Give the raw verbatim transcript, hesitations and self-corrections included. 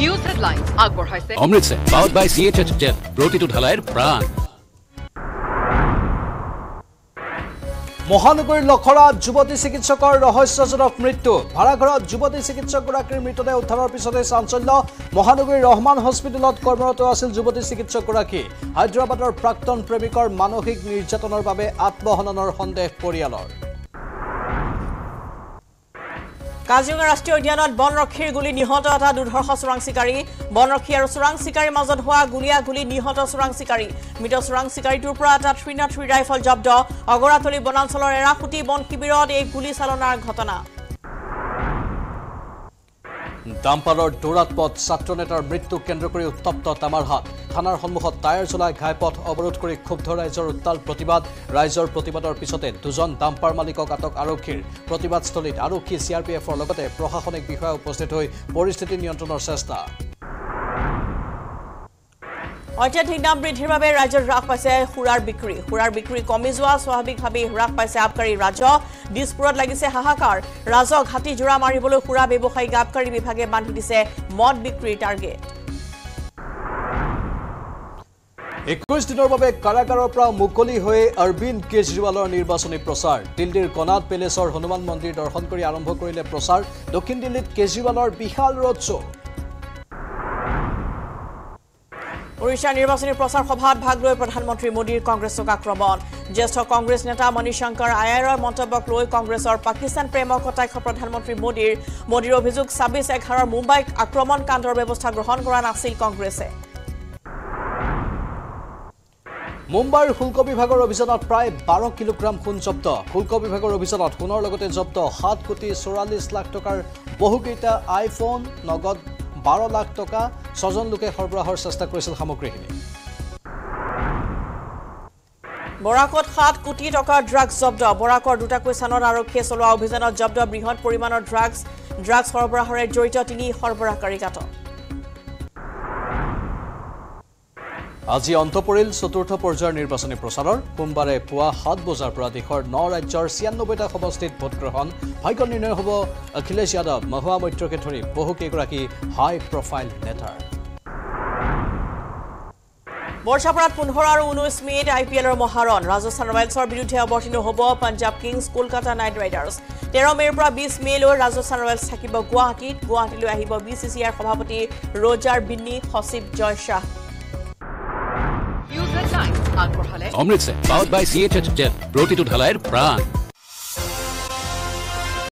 news headlines আগবঢ়াইছে Amritsar powered by C H H Jet প্ৰতিটো ঢালাইৰ প্ৰাণ মহানগৰীৰ লখৰাত যুৱতী চিকিৎসকৰ ৰহস্যজনক মৃত্যু ভাড়াঘৰত যুৱতী চিকিৎসকগৰাকীৰ মৃতদেহ উদ্ধাৰৰ পিছতে চাঞ্চল্য মহানগৰীৰ ৰহমান হস্পিটেলত কৰ্মৰত আছিল যুৱতী চিকিৎসকগৰাকী হায়দৰাবাদৰ প্ৰাক্তন প্ৰেমিকৰ মানসিক নিৰ্যাতনৰ বাবে আত্মহননৰ সন্দেহ পৰিয়ালৰ কাজিৰঙা ৰাষ্ট্ৰীয় উদ্যানত বনৰক্ষীৰ গুলি নিহত এটা দুৰ্ধৰ্ষ চোৰাং চিকাৰী বনৰক্ষী আৰু চোৰাং চিকাৰীৰ মাজত হোৱা গুলিয়া গুলি নিহত চোৰাং চিকাৰী মৃত চোৰাং চিকাৰীটোৰ পৰা এটা থ্ৰী নট থ্ৰী ৰাইফল জব্দ অগৰাতলী বনাঞ্চলৰ এৰাকুটি বন শিবিৰত এই গুলি চালনাৰ ঘটনা ডাম্পাৰৰ দৌৰাত পথ ছাত্ৰনেতাৰ মৃত্যু কেন্দ্ৰ কৰি উত্তপ্ত তামাৰহাট থানাৰ সন্মুখত টায়াৰ চলাই ঘাইপথ অৱৰোধ কৰি ক্ষুব্ধ ৰাইজৰ উত্তাল প্ৰতিবাদ ৰাইজৰ প্ৰতিবাদৰ পিছতে দুজন ডাম্পাৰ মালিকক আটক আৰক্ষীৰ প্ৰতিবাদস্থলীত আৰক্ষী চি আৰ পি এফৰ লগতে প্ৰশাসনিক বিষয়া উপস্থিত হৈ পৰিস্থিতি নিয়ন্ত্ৰণৰ চেষ্টা অত্যাধিক দাম বৃদ্ধিৰ বাবে ৰাজ্যত হ্ৰাস পাইছে সুৰাৰ বিক্ৰী সুৰাৰ বিক্ৰী কমি যোৱা স্বাভাৱিকভাৱে হ্ৰাস পাইছে আবকাৰী ৰাজহ দিছপুৰত লাগিছে হাহাকাৰ ৰাজহ ঘাটি জোৰা মাৰিবলৈ সুৰা ব্যৱসায়িক আবকাৰী বিভাগে বান্ধি দিছে মদ বিক্ৰীৰ টাৰ্গেট একৈশ দিনৰ বাবে কাৰাগাৰৰ পৰা মুকলি হৈ অৰবিন্দ কেজৰিৱালৰ নিৰ্বাচনী প্ৰচাৰ দিল্লীৰ কনাট পেলেচৰ হনুমান মন্দিৰ দৰ্শন কৰি আৰম্ভ কৰিলে প্ৰচাৰ দক্ষিণ দিল্লীত কেজৰিৱালৰ বিশাল ৰোড শ্ব' ওড়িশাৰ নিৰ্বাচনী প্ৰচাৰ সভাত ভাগ লৈ প্ৰধানমন্ত্ৰী মোদীৰ কংগ্ৰেছক আক্ৰমণ জ্যেষ্ঠ কংগ্ৰেছ নেতা মণিশংকৰ আয়াৰৰ মন্তব্যক লৈ কংগ্ৰেছৰ পাকিস্তান প্ৰেমক কটাক্ষ প্ৰধানমন্ত্ৰী মোদীৰ মোদীৰ অভিযোগ ছাব্বিছ এঘাৰৰ মুম্বাইক আক্ৰমণ কাণ্ডৰ ব্যৱস্থা গ্ৰহণ কৰা নাছিল কংগ্ৰেছে মুম্বাইৰ শুল্ক বিভাগৰ অভিযানত প্ৰায় বাৰ কিলোগ্ৰাম সোণ জব্দ শুল্ক বিভাগৰ অভিযানত সোণৰ লগতে জব্দ সাত কোটি চৌৰাল্লিছ লাখ টকাৰ বহুকেইটা আইফোন নগদ বাৰ লাখ টকা ছজন লোকে সৰবৰাহৰ চেষ্টা কৰিছিল সামগ্ৰীখিনি বৰাকত সাত কোটি টকাৰ ড্ৰাগছ জব্দ বৰাকৰ দুটাকৈ স্থানত আৰক্ষীয়ে চলোৱা অভিযানত জব্দ বৃহৎ পৰিমাণৰ ড্ৰাগছ ড্ৰাগছ সৰবৰাহৰে জড়িত তিনি সৰবৰাহকাৰীক আটক আজি অন্ত পৰিল চতুৰ্থ পৰ্যায়ৰ নিৰ্বাচনী প্ৰচাৰৰ সোমবাৰে পুৱা সাত বজাৰ পৰা দেশৰ ন ৰাজ্যৰ ছিয়ান্নব্বৈটা সমষ্টিত ভোটগ্ৰহণ ভাগ্য নিৰ্ণয় হ'ব অখিলেশ যাদৱ মহুৱা মৈত্ৰকে ধৰি বহু কেইগৰাকী হাই প্ৰফাইল নেতাৰ বৰ্ষাপাৰাত পোন্ধৰ আৰু ঊনৈছ মে'ত আই পি এলৰ মহাৰণ ৰাজস্থান ৰয়েলছৰ বিৰুদ্ধে অৱতীৰ্ণ হ'ব Punjab kings Kolkata knight riders তেৰ মে'ৰ পৰা বিছ মে'লৈ ৰাজস্থান ৰয়েলছ থাকিব গুৱাহাটীত গুৱাহাটীলৈ আহিব বি চি চি আইৰ সভাপতি ৰজাৰ বিন্নী সচিব জয় শ্বাহ নিউজ হেডলাইন্স আগবঢ়ালে Amritsar powered by C H H Jet প্ৰতিটো ঢালাইৰ প্ৰাণ